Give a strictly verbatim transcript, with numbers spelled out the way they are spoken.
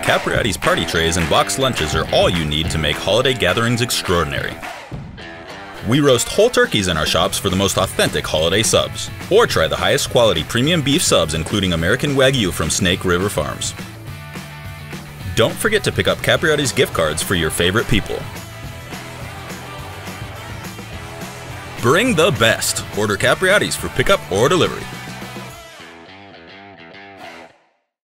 Capriotti's party trays and boxed lunches are all you need to make holiday gatherings extraordinary. We roast whole turkeys in our shops for the most authentic holiday subs. Or try the highest quality premium beef subs including American Wagyu from Snake River Farms. Don't forget to pick up Capriotti's gift cards for your favorite people. Bring the best! Order Capriotti's for pickup or delivery.